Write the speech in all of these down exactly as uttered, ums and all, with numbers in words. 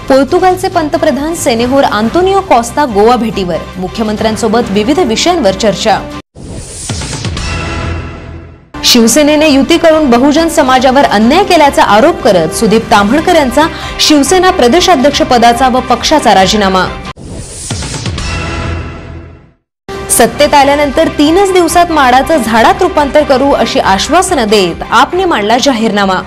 पोर्तुगालचे पंतप्रधान सेनेहोर आंतोनियो कॉस्ता गोवा भेटीवर, मुख्यमंत्र्यांसोबत विविध विषयांवर चर्चा। शिवसेनेने युती करून बहुजन समाजावर अन्याय केल्याचा आरोप करत सुदीप ताम्हणकर यांचा शिवसेना प्रदेशाध्यक्ष पदाचा व पक्षाचा राजीनामा। सत्तेत आल्यानंतर तीनच दिवसात माडाचं झाडात रूपांतर करू अशी आश्वासनं देत आपने मांडला जाहीरनामा।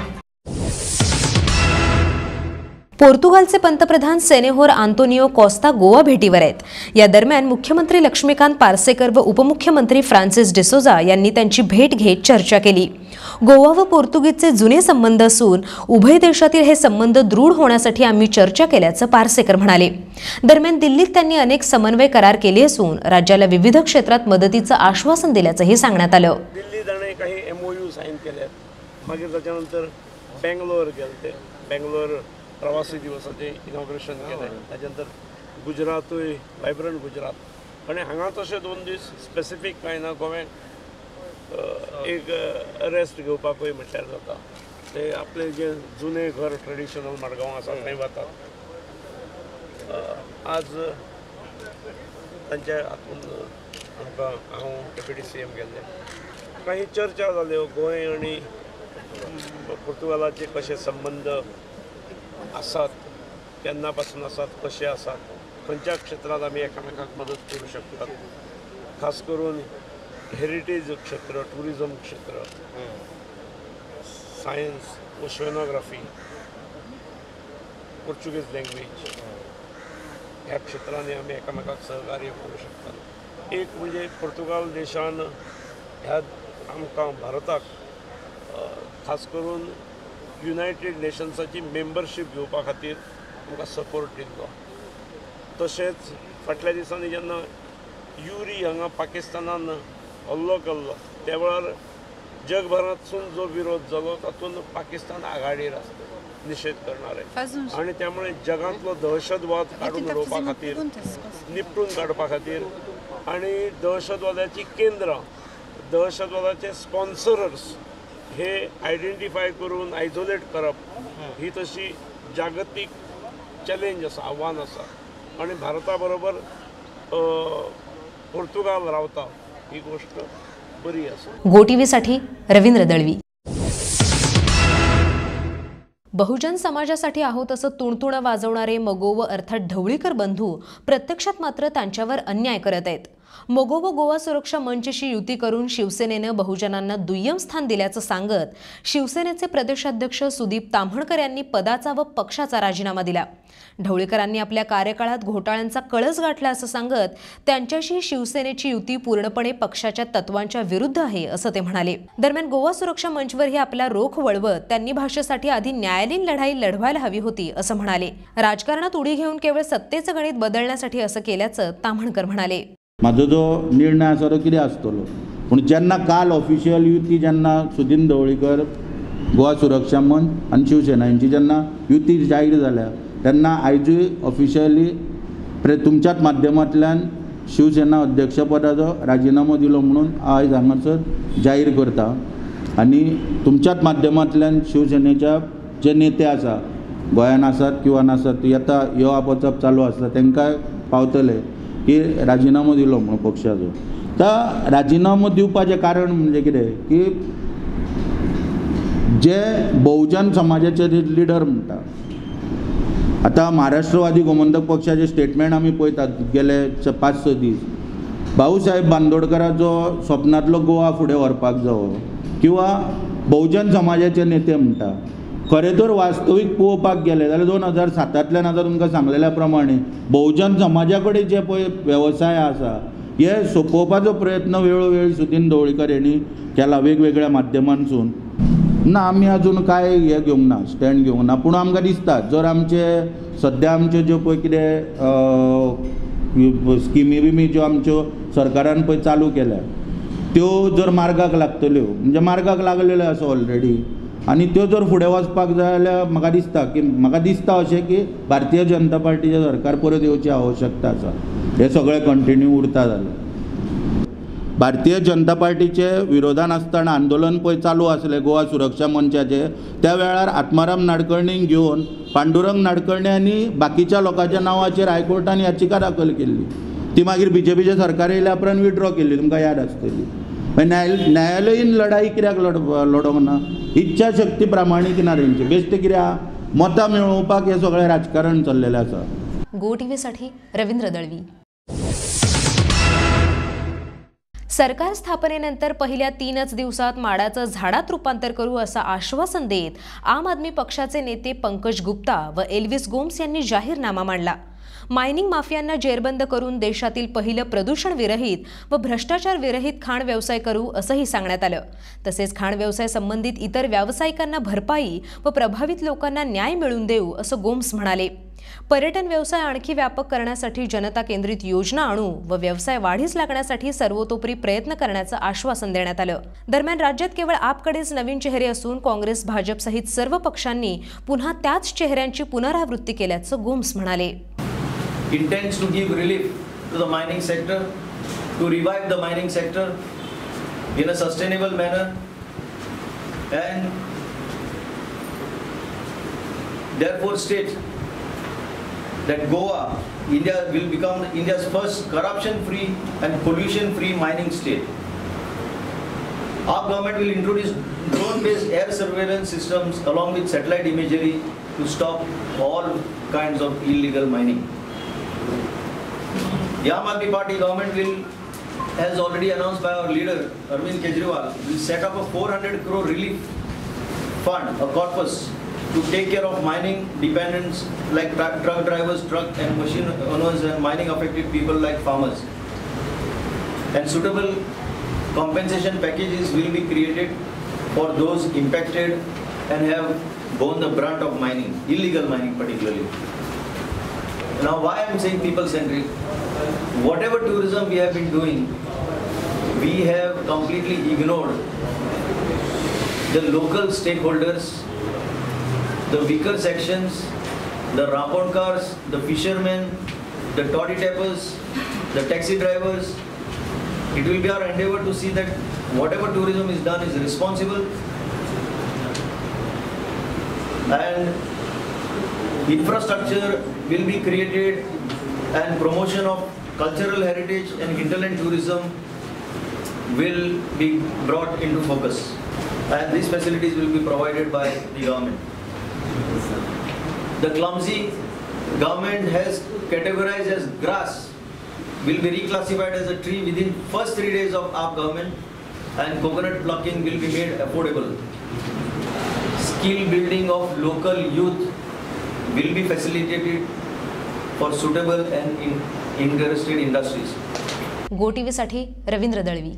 पोर्तुगालचे पंतप्रधान सेनेहोर आंतोनियो कॉस्ता गोवा भेटीवर आहेत। या दरम्यान मुख्यमंत्री लक्ष्मीकांत पार्सेकर व उपमुख्यमंत्री फ्रान्सिस डिसोजा यांनी त्यांची भेट घेत चर्चा केली। गोवा व पोर्तुगीजचे जुने संबंध असून उभय देशातील हे संबंध दृढ होण्यासाठी आम्ही चर्चा केल्याचं पार्सेकर म्हणाले। दरम्यान दिल्लीत त्यांनी अनेक समन्वय करार केले असून राज्याला विविध क्षेत्रात मदतीचं आश्वासन दिल्याचंही सांगण्यात आलं। दिल्ली जाणे काही एमओयू साइन केले, मागीर त्याच्यानंतर बेंगलोर गेले, बेंगलोर प्रवासी दिवसाचे इनॉग्रेशन केलें, त्याच्यानंतर गुजरातूय वायब्रंट गुजरात आणि हांगा तशें दोन दीस स्पेसिफीक कांय ना, गोव्यान एक रेस्ट घेवपाकूय म्हटल्यार जाता। ते आपले जे जुने घर ट्रेडिशनल मडगांव आसा थंय वतात। आज तांच्या हातून आमकां हांव डेप्युटी सी एम गेल्ले, काही चर्चा जाल्यो गोंय आनी पोर्तुगालाचे कशे संबंध आसात, केन्ना पासून आसात, कशे आसात, खंयच्या क्षेत्रात आमी एकामेकाक मदत करूं शकतात, खास करून हेरिटेज क्षेत्र, टुरिजम क्षेत्र, सायन्स, ओशनोग्राफी, पोर्तुगीज लँग्वेज ह्या क्षेत्रांनी आमी एकामेकाक सहकार्य करूं शकतात। एक म्हणजे पोर्तुगाल देशान ह्या आमकां भारताक खास करून युनायटेड नेशन्साची मेंबरशीप घेवपा खातीर आमकां सपोर्ट दिल्लो। तशेंच फाटल्या दिसांनी जेन्ना युरी हांगा पाकिस्तानान हल्लो केल्लो त्या वेळार जगभरातसून जो विरोध जालो तातूंत पाकिस्तान आघाडीर आसता निषेध करणारे, आणि त्यामुळे जगांतलो दहशतवाद काडून उडोवपा खातीर, निपटून काडपा खातीर आणि दहशतवादाची केंद्रां, दहशतवादाचे स्पॉन्सरर्स हे आयडेंटिफाय करून आयसोलेट करप ही तशी जागतीक चॅलेंज आसा, आव्हान आसा, आणि भारता बरोबर पोर्तुगाल रावता ही गोष्ट बरी आसा। गो टीव्हीसाठी रवींद्र दळवी। बहुजन समाजासाठी आहोत असं तुणतुणं वाजवणारे मगोव अर्थात ढवळीकर बंधू प्रत्यक्षात मात्र त्यांच्यावर अन्याय करत आहेत। मगोव गोवा सुरक्षा मंचशी युती करून शिवसेनेनं बहुजनांना दुय्यम स्थान दिल्याचं सांगत शिवसेनेचे प्रदेशाध्यक्ष सुदीप ताम्हणकर यांनी पदाचा व पक्षाचा राजीनामा दिला। ढवळीकरांनी आपल्या कार्यकाळात घोटाळ्यांचा कळस गाठला असं सांगत त्यांच्याशी शिवसेनेची युती पूर्णपणे पक्षाच्या तत्वांच्या विरुद्ध आहे असं ते म्हणाले। दरम्यान गोवा सुरक्षा मंचवरही आपला रोख वळवत त्यांनी भाषेसाठी आधी न्यायालयीन लढाई लढवायला हवी होती असं म्हणाले। राजकारणात उडी घेऊन केवळ सत्तेचं गणित बदलण्यासाठी असं केल्याचं ताम्हणकर म्हणाले। माझो जो निर्णय आसा तो कितें आसतलो, पूण जेन्ना काल ऑफिशियल युती जेन्ना सुदीन ढवळीकर गोवा सुरक्षा मंच आनी शिवसेना यांची जेन्ना युती जाहीर जाल्या तेन्ना आयजूय ऑफिशियली प्रे तुमच्याच माध्यमांतल्यान शिवसेना अध्यक्षपदाचो राजीनामो दिलो म्हणून आयज हांगासर जाहीर करता, आनी तुमच्याच माध्यमांतल्यान शिवसेनेच्या जे नेते आसा गोंयान आसात किंवा नासात येता यो आपचप चालू आसता तांकां पावतले की राजीनामो दिलो म्हणून पक्षाचो। तर राजीनामो दिवपाचें कारण म्हणजे कितें की जे बहुजन समाजाचे लिडर म्हणटा, आतां महाराष्ट्रवादी गोमंतक पक्षाचे स्टेटमेंट आमी पळयतात गेले पांच स दीस, भाऊसाहेब बांदोडकराचो स्वप्नांतलो गोवा फुडें व्हरपाक जावो, किंवा बहुजन समाजाचे नेते म्हणटा, खरें तर वास्तवीक पळोवपाक गेले जाल्यार दोन हजार सातांतल्यान आतां तुमकां सांगलेल्या प्रमाणे बहुजन समाजा कडेन जे पळय वेवसाय आसा हे सोंपोवपाचो प्रयत्न वेळोवेळी सुदीन ढवळीकर यांनी केला वेगवेगळ्या माध्यमांतसून। ना आमी अजून काय हे घेवंक ना, स्टँड घेवंक ना, पूण आमकां दिसता जर आमचे सद्या आमच्यो ज्यो पळय कितें स्किमी बिमी ज्यो आमच्यो सरकारान पळय चालू केल्या त्यो जर मार्गाक लागतल्यो, म्हणजे मार्गाक लागलेल्यो आसा ऑलरेडी, आनी त्यो जर फुडें वचपाक जाय जाल्यार म्हाका दिसता की म्हाका दिसता अशें की भारतीय जनता पार्टीचें सरकार परत येवची आवश्यकता आसा, हे सगळें कंटिन्यू उरता जाल्यार। भारतीय जनता पार्टीचे विरोधान आसतना आंदोलन पळय चालू आसलें गोवा सुरक्षा मंचाचे, त्या वेळार आत्माराम नाडकर्णीक घेवन पांडुरंग नाडकर्णी आनी बाकीच्या लोकांच्या नांवाचेर हायकोर्टान याचिका दाखल केल्ली. ती मागीर बीजेपीचे सरकार येयल्या उपरांत विड्रॉ केल्ली, तुमकां याद आसतली. न्याय न्यायालयीन लढाई कित्याक लढ लडोंक ना? इच्छा शक्ती प्रामाणीक ना तेंची. बेश्टे कित्याक मतां मेळोवपाक हें सगळें राजकारण चल्लेलें आसा. गो टीव्हीसाठी रवींद्र दळवी. सरकार स्थापनेनंतर पहिल्या तीनच दिवसात माडाचं झाडात रूपांतर करू असं आश्वासन देत आम आदमी पक्षाचे नेते पंकज गुप्ता व एल्विस गोम्स यांनी जाहीरनामा मांडला. मायनिंग माफियांना जेरबंद करून देशातील पहिलं प्रदूषण विरहित व भ्रष्टाचार विरहित खाण व्यवसाय करू असंही सांगण्यात आलं. तसेच खाण व्यवसाय संबंधित इतर व्यावसायिकांना भरपाई व प्रभावित लोकांना न्याय मिळवून देऊ असं गोम्स म्हणाले. पर्यटन व्यवसाय आणखी व्यापक करण्यासाठी जनता केंद्रित योजना आणू व व्यवसाय वाढीस लागण्यासाठी सर्वतोपरी प्रयत्न करण्याचं आश्वासन देण्यात आलं. दरम्यान राज्यात केवळ आपकडेच नवीन चेहरे असून काँग्रेस भाजप सहित सर्व पक्षांनी पुन्हा त्याच चेहऱ्यांची पुनरावृत्ती केल्याचं गोम्स म्हणाले. Intends to give relief to the mining sector, to revive the mining sector in a sustainable manner, and therefore state that Goa, India will become India's first corruption-free and pollution-free mining state. Our government will introduce drone-based air surveillance systems along with satellite imagery to stop all kinds of illegal mining. The Aam Aadmi Party government will, as already announced by our leader Arvind Kejriwal, will set up a four hundred crore relief fund, a corpus, to take care of mining dependents like truck, truck drivers, truck and machine owners, and mining affected people like farmers. And suitable compensation packages will be created for those impacted and have borne the brunt of mining, illegal mining particularly. Now, why I am saying people-centric? Whatever tourism we have been doing, we have completely ignored the local stakeholders, the weaker sections, the rampon-cars, the fishermen, the toddy tappers, the taxi drivers. It will be our endeavor to see that whatever tourism is done is responsible and infrastructure will be created and promotion of cultural heritage and hinterland tourism will be brought into focus, and these facilities will be provided by the government. The clumsy government has categorized as grass will be reclassified as a tree within first three days of our government, and coconut plucking will be made affordable. Skill building of local youth will be facilitated for suitable and in interested industries. गो टीव्हीसाठी रवींद्र दळवी.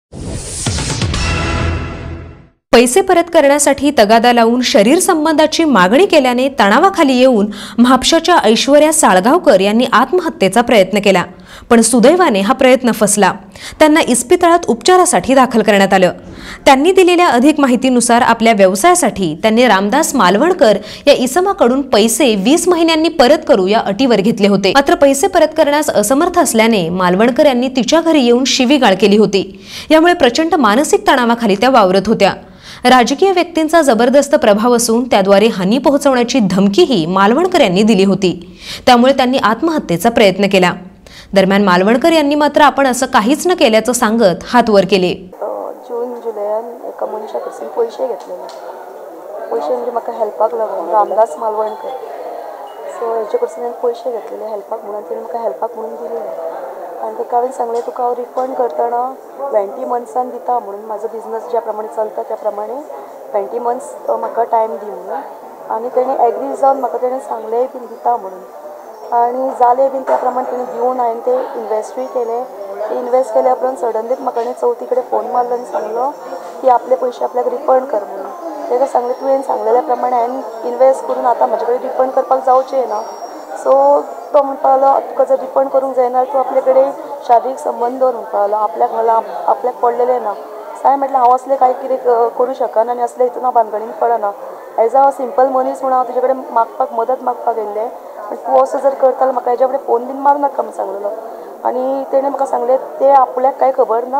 पैसे परत करण्यासाठी तगादा लावून शरीर संबंधाची मागणी केल्याने तणावाखाली येऊन म्हापशाच्या ऐश्वर्या साळगावकर यांनी आत्महत्येचा प्रयत्न केला, पण सुदैवाने हा प्रयत्न फसला. त्यांना इस्पितळात उपचारासाठी दाखल करण्यात आलं. त्यांनी दिलेल्या अधिक माहितीनुसार आपल्या व्यवसायासाठी त्यांनी रामदास मालवणकर या इसमाकडून पैसे वीस महिन्यांनी परत करू या अटीवर घेतले होते. मात्र पैसे परत करण्यास असमर्थ असल्याने मालवणकर यांनी तिच्या घरी येऊन शिवीगाळ केली होती. यामुळे प्रचंड मानसिक तणावाखाली त्या वावरत होत्या. राजकीय व्यक्तींचा जबरदस्त प्रभाव असून त्याद्वारे हानी पोहोचवण्याची धमकीही मालवणकर यांनी दिली होती. त्यामुळे त्यांनी आत्महत्येचा प्रयत्न केला. दरम्यान मालवणकर यांनी मात्र आपण असं काहीच न केल्याचं सांगत हात वर केले. जून जुलयान एका मनशा कडसून पैसे घेतलेले. पैसे म्हणजे म्हाका हेल्पाक लागून रामदास मालवणकर, सो हेजे कडसून हांवें पैसे घेतलेले हेल्पाक म्हणून. तेणें म्हाका हेल्पाक म्हणून दिलेले आनी ताका हांवें सांगलें तुका हांव रिफंड करतना ट्वेंटी मंथ्सान दिता म्हणून. म्हाजो बिजनस ज्या प्रमाणे चलता त्या प्रमाणे ट्वेंटी मंथ्स म्हाका टायम दी म्हणून. आनी तेणें एग्री जावन म्हाका तेणें सांगलें बीन दिता म्हणून. आनी जालें बीन त्या प्रमाणे तेणें दिवन हांवें ते इन्वेस्टूय केले. इन्वेस्ट केल्या उपरांत सडनलीच म्हाका ताणें चवथी कडेन फोन मारलो आनी सांगलो की आपले पयशे आपल्याक रिफंड कर म्हणून. ताका सांगलें तुवें सांगलेल्या प्रमाणे हांवें इन्वेस्ट करून आतां म्हजे कडेन रिफंड करपाक जावचें ना. सो तो म्हणपा लागलो तुका जर रिफंड करूंक जायना तूं आपले कडेन शारिरीक संबंध दवर म्हणपा लागलो. आपल्याक मला आपल्याक पडलेलें ना. हांवें म्हटलें हांव असलें कांय कितें करूं शकना आनी असलें हितून हांव भानगडीन पडना. एज अ सिंपल मनीस म्हणून हांव तुजे कडेन मागपाक मदत मागपाक येयल्लें. तूं असो जर करतालो म्हाका हेज्या कडेन फोन बीन मारूं नाका म्हणून सांगलेलो. आनी तेणें म्हाका सांगलें तें आपल्याक कांय खबर ना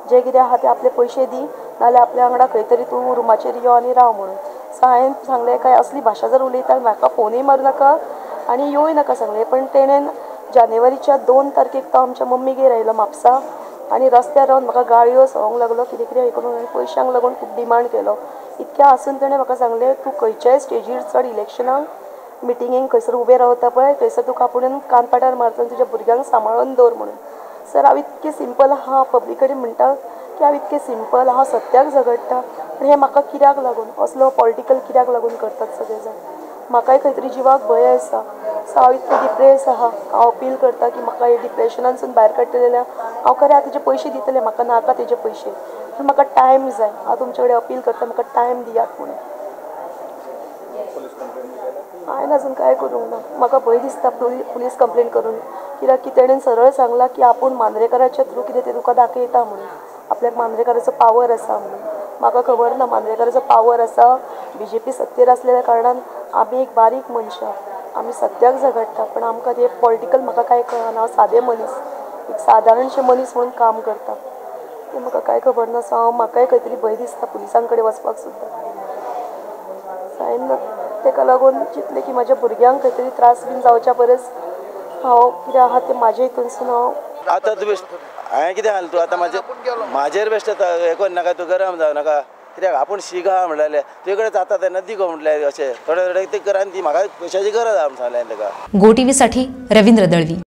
जे कितें आहा ते आपले पयशे दी नाल्यार आपल्या वांगडा खंय तरी तूं रुमाचेर यो आनी राव म्हणून. सो हांवें सांगलें काय असली भाशा जर उलयता म्हाका फोनूय मारूं नाका आनी येवूय नाका सांगलें. पण तेणेन जानेवारीच्या दोन तारखेक तो आमच्या मम्मीगेर आयलो म्हापसा आनी रस्त्यार रावन म्हाका गाळयो सवंक लागलो, कितें कितें हे करून आनी पयशांक लागून खूब डिमांड केलो. इतकें आसून ताणें म्हाका सांगलें तूं खंयच्याय स्टेजीर चड इलेक्शनाक मिटिंगेक खंयसर उबें रावता पळय थंयसर तुका आपुणून कानपाटार मारता आनी तुज्या भुरग्यांक सांबाळून दवर म्हणून. सर हांव इतकें सिंपल आहा, हांव पब्लीक कडेन म्हणटा की हांव इतकें सिंपल हांव सत्याक झगडटा आनी हें म्हाका कित्याक लागून असलो पॉलिटिकल कित्याक लागून करतात सगळे जाण. म्हाकाय खंय तरी जिवाक भंय आसा. सो हांव इतकें डिप्रेस आहा. हांव अपील करता की म्हाका हे डिप्रेशनानसून भायर काडटलें जाल्यार हांव खरें तेजे पयशे दितलें, म्हाका नाका तेजे पयशे, पूण म्हाका टायम जाय. हांव तुमचे कडेन अपील करता म्हाका टायम दियात म्हणून. हांवें अजून कांय करूंक ना. म्हाका भंय दिसता पुलीस कंप्लेन करून, कित्याक की तेणेन सरळ सांगलां की आपूण मांद्रेकाराच्या थ्रू कितें तें तुका दाखयता म्हणून, आपल्याक मांद्रेकाराचो पावर आसा म्हणून. म्हाका खबर ना मांद्रेकाराचो पावर आसा. बी जे पी सत्तेर आसलेल्या कारणान आमी एक बारीक मनशां, आमी सत्याक झगडटा, पण आमकां ते पॉलिटिकल म्हाका कांय कळना. हांव सादें मनीस, एक सादारणशें मनीस म्हणून काम करता, तें म्हाका कांय खबर ना. सो हांव म्हाकाय खंय तरी भंय दिसता पुलिसां कडेन वचपाक सुद्दां. हांवें तेका लागून चिंतलें की म्हाज्या भुरग्यांक खंय तरी त्रास बीन जावच्या परस हांव कितें आहा तें म्हाजे हितूनसून हांव आतां तूं बेश्ट हांवें कितें घाल तूं आतां म्हाजे म्हाजेर बेश्ट हें कर नाका, तूं गरम जावं नाका. कित्याक आपूण शीक आहा म्हणलें तुजे कडेन जाता तेन्ना दी गो म्हणलें अशें थोडे थोडे ते कर आनी ती म्हाका पयशांची गरज आहा म्हण सांगलें ताका. गो टीव्हीसाठी रवींद्र दळवी.